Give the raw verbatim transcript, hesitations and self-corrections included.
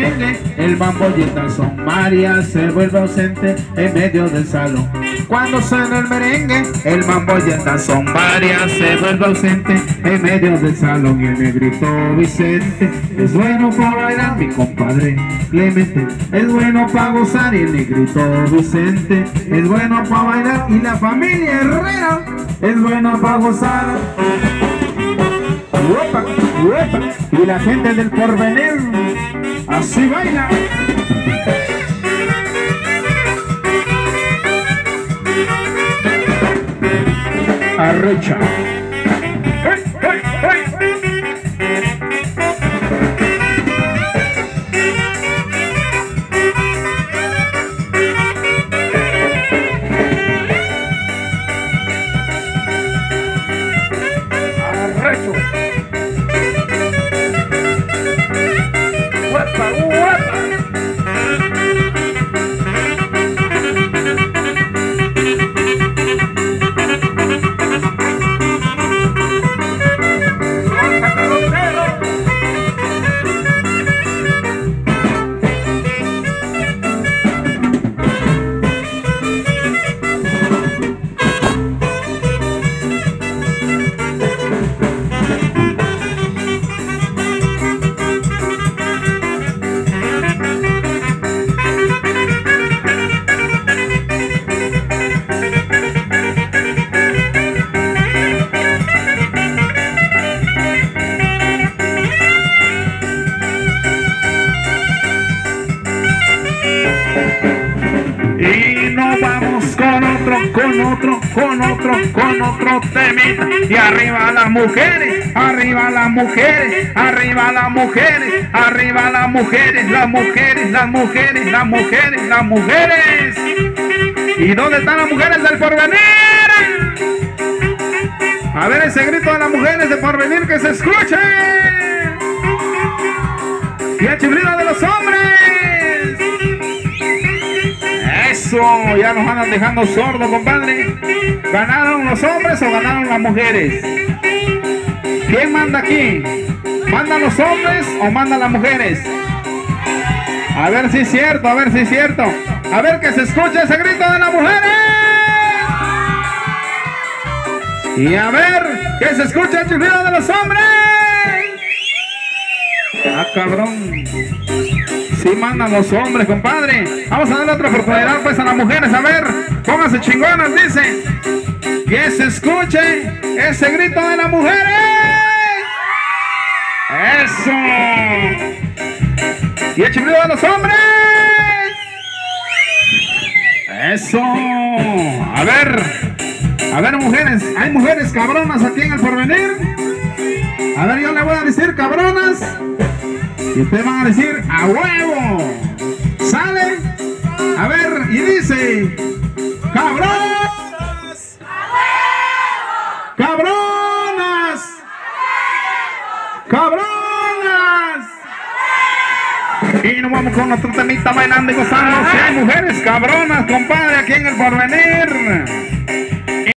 merengue, el mambo y el danzón. María se vuelve ausente en medio del salón. Cuando suena el merengue, el mambo y el danzón. María se vuelve ausente en medio del salón. Y el negrito Vicente es bueno para bailar, mi compadre Clemente es bueno para gozar. Y el negrito Vicente es bueno para bailar. Y la familia Herrera es buena para gozar. Uepa, uepa. Y la gente del Porvenir así baila. Arrecha. ¡Hey, hey, hey! Arrecho. ¡Uepa, uepa! Y nos vamos con otro, con otro, con otro, con otro temita. Y arriba las mujeres, arriba las mujeres, arriba las mujeres, arriba las mujeres, las mujeres, las mujeres, las mujeres, las mujeres. ¿Y dónde están las mujeres del Porvenir? A ver ese grito de las mujeres del Porvenir que se escuche. Y el chiflido de los hombres. Eso, ya nos andan dejando sordos, compadre. ¿Ganaron los hombres o ganaron las mujeres? ¿Quién manda aquí? ¿Mandan los hombres o mandan las mujeres? A ver si es cierto, a ver si es cierto. A ver que se escuche ese grito de las mujeres. Y a ver que se escuche el chiflido de los hombres. Ah, cabrón. Sí mandan los hombres, compadre. Vamos a darle otra oportunidad pues a las mujeres. A ver, pónganse chingonas, dice. Que se escuche ese grito de las mujeres. Eso. Y el chiflido de los hombres. Eso. A ver. A ver, mujeres. Hay mujeres cabronas aquí en el Porvenir. A ver, yo le voy a decir cabronas. Y ustedes van a decir a huevo. ¿Sale? A ver, y dice cabronas. Cabronas. Cabronas. Y nos vamos con nuestro temita bailando y gozando. Si hay mujeres cabronas, compadre, aquí en el Porvenir.